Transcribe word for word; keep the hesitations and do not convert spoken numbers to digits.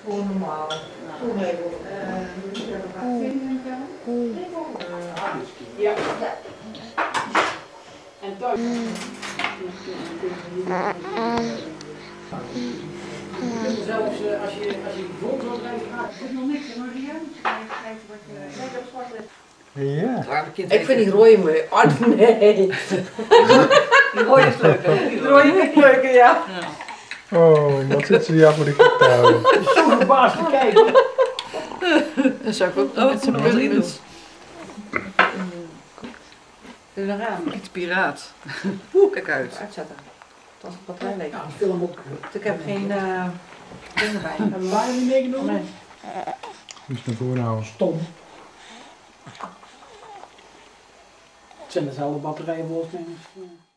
Gewoon normaal. Toen even. Moet je er nog wat vinden? Ja. En thuis. Zelfs uh, als je als je vol wil rijden gaat, er zit nog niks in, maar ja, kijken wat je. Nee, dat is zwart. Ja. Ik vind die rode mooi. Oh nee. Die rode is leuker. Die rode is leuker, ja. Oh, wat zit ze jou voor de gek te houden? Zo verbaasd te kijken. Dat zou ik ook oh, met zijn bril in doen. Doe er aan. Iets piraat. Oeh, kijk uit. Uitzetten. Dat is een batterij leeg. Ja, die film ook. Ik heb geen uh, dingen bij. Hebben we waar niet meegenomen? Nee. Moet naar voren houden. Stom. Het zijn dezelfde batterijen volgens mij.